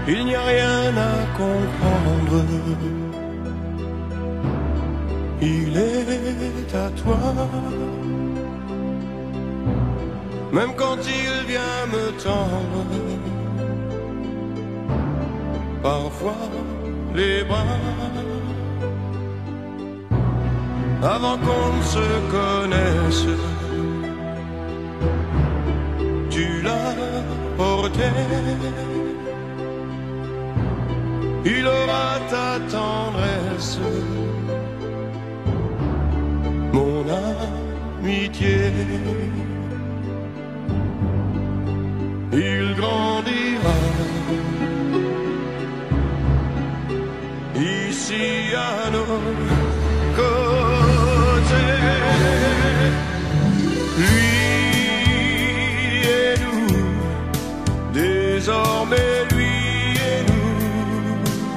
il n'y a rien à comprendre. Il est à toi. Même quand il vient me tendre, parfois les bras, avant qu'on ne se connaisse, tu l'as porté. Il aura ta tendresse, mon amitié. Il grandira ici à nos côtés. Lui et nous, désormais lui et nous,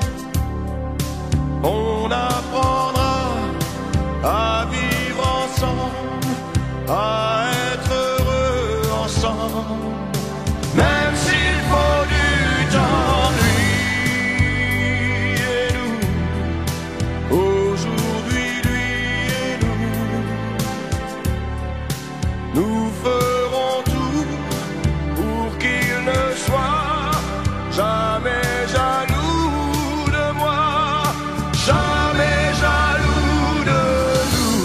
on apprendra à vivre ensemble, à être heureux ensemble. Même s'il faut du temps, lui et nous, aujourd'hui lui et nous ferons tout pour qu'il ne soit jamais jaloux de moi, jamais jaloux de nous.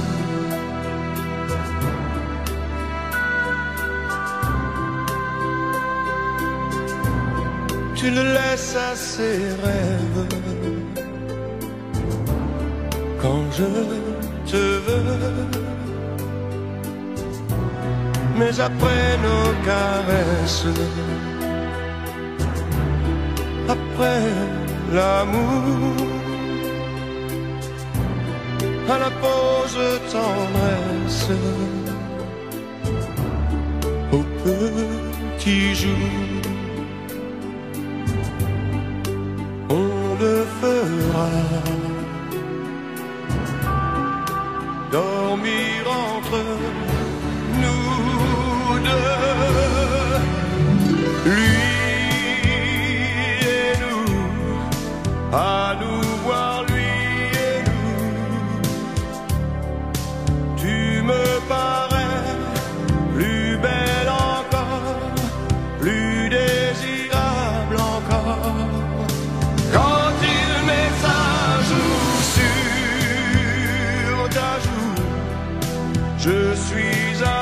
Tu le laisses à ses rêves quand je te veux, mais après nos caresses, après l'amour, à la pause tendresse, au petit jour, on le fera. Dormir entre nous deux, lui et nous, à nous voir lui et nous. Tu me parais plus belle encore, plus désirable encore. Quand il met sa joue sur ta joue, je suis à